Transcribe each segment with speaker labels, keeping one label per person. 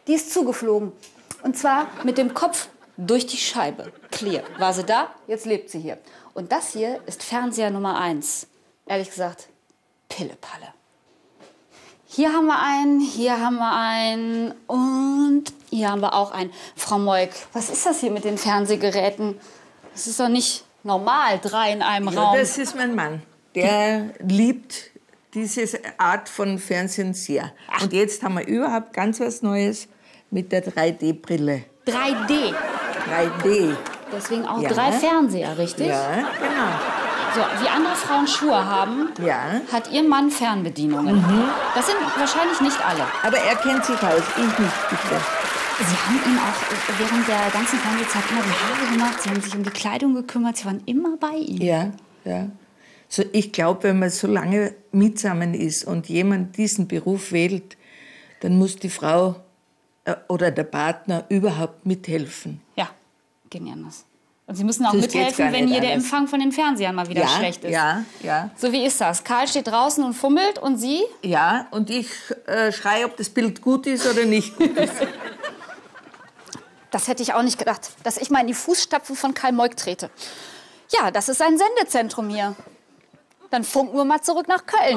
Speaker 1: Die ist zugeflogen. Und zwar mit dem Kopf durch die Scheibe. Clear. War sie da, jetzt lebt sie hier. Und das hier ist Fernseher Nummer 1. Ehrlich gesagt, Pillepalle. Hier haben wir einen, hier haben wir einen und hier haben wir auch einen. Frau Moik, was ist das hier mit den Fernsehgeräten? Das ist doch nicht normal, 3 in einem Raum.
Speaker 2: Das ist mein Mann. Der liebt diese Art von Fernsehen sehr. Und jetzt haben wir überhaupt ganz was Neues mit der 3D-Brille.
Speaker 1: 3D?
Speaker 2: 3D.
Speaker 1: Deswegen auch 3 Fernseher, richtig?
Speaker 2: Ja, genau.
Speaker 1: So, wie andere Frauen Schuhe haben, hat Ihr Mann Fernbedienungen. Das sind wahrscheinlich nicht alle.
Speaker 2: Aber er kennt sich aus, ich nicht, bitte.
Speaker 1: Sie haben ihm auch während der ganzen Fernsehzeit immer die Haare gemacht, Sie haben sich um die Kleidung gekümmert, Sie waren immer bei ihm.
Speaker 2: Ja, ja. So, ich glaube, wenn man so lange mitsammen ist und jemand diesen Beruf wählt, dann muss die Frau oder der Partner überhaupt mithelfen.
Speaker 1: Ja, geht nicht anders. Und Sie müssen auch mithelfen, wenn hier der Empfang von den Fernsehern mal wieder schlecht ist.
Speaker 2: Ja, ja.
Speaker 1: So, wie ist das? Karl steht draußen und fummelt und Sie?
Speaker 2: Ja, und ich schreie, ob das Bild gut ist oder nicht gut ist.
Speaker 1: Das hätte ich auch nicht gedacht, dass ich mal in die Fußstapfen von Karl Moik trete. Ja, das ist ein Sendezentrum hier. Dann funken wir mal zurück nach Köln.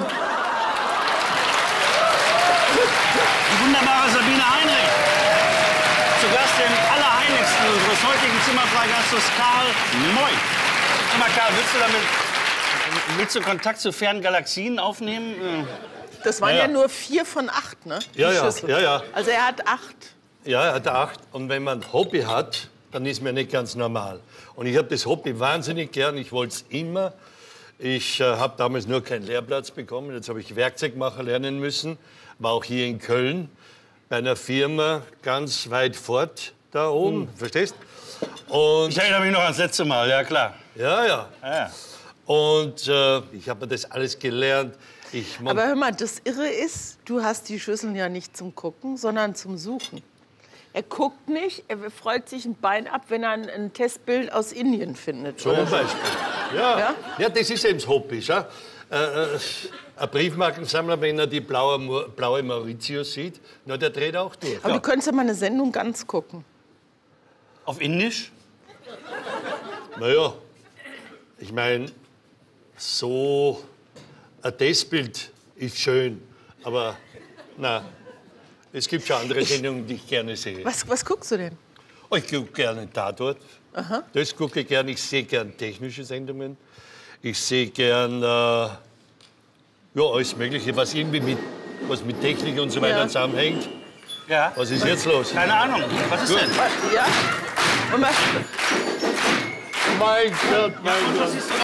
Speaker 3: Die wunderbare Sabine Heinrich. Zu Gast im Allerheiligsten unseres heutigen Zimmerfreigastes Karl Moik. Sag mal, Karl, willst du Kontakt zu fernen Galaxien aufnehmen?
Speaker 4: Das waren ja nur 4 von 8, ne?
Speaker 5: Ja.
Speaker 4: Also er hat 8.
Speaker 5: Ja, er hat 8. Und wenn man ein Hobby hat, dann ist man nicht ganz normal. Und ich habe das Hobby wahnsinnig gern. Ich wollte es immer. Ich habe damals nur keinen Lehrplatz bekommen. Jetzt habe ich Werkzeugmacher lernen müssen. War auch hier in Köln bei einer Firma ganz weit fort da oben. Verstehst? Und
Speaker 3: Ich erinnere mich noch ans letzte Mal, ja klar.
Speaker 5: Ja. Und ich habe mir das alles gelernt.
Speaker 4: Aber hör mal, das Irre ist, du hast die Schüsseln ja nicht zum Gucken, sondern zum Suchen. Er guckt nicht, er freut sich ein Bein ab, wenn er ein Testbild aus Indien findet.
Speaker 5: Zum Beispiel. Ja, das ist eben das Hobby. Schau. Ein Briefmarkensammler, wenn er die blaue Mauritius sieht, na, der dreht auch durch.
Speaker 4: Aber du könntest ja mal eine Sendung ganz gucken.
Speaker 3: Auf Indisch?
Speaker 5: Naja, ich meine, so ein Testbild ist schön, aber na, es gibt schon andere Sendungen, die ich gerne sehe.
Speaker 4: Was guckst du denn?
Speaker 5: Oh, ich gucke gerne Tatort.
Speaker 4: Aha.
Speaker 5: Das gucke ich gerne. Ich sehe gern technische Sendungen. Ich sehe gern alles Mögliche, was irgendwie was mit Technik und so weiter zusammenhängt.
Speaker 3: Ja.
Speaker 5: Was ist jetzt los?
Speaker 3: Keine Ahnung. Was ist denn?
Speaker 4: Ja? Und was?
Speaker 5: Mein Gott, mein Gott.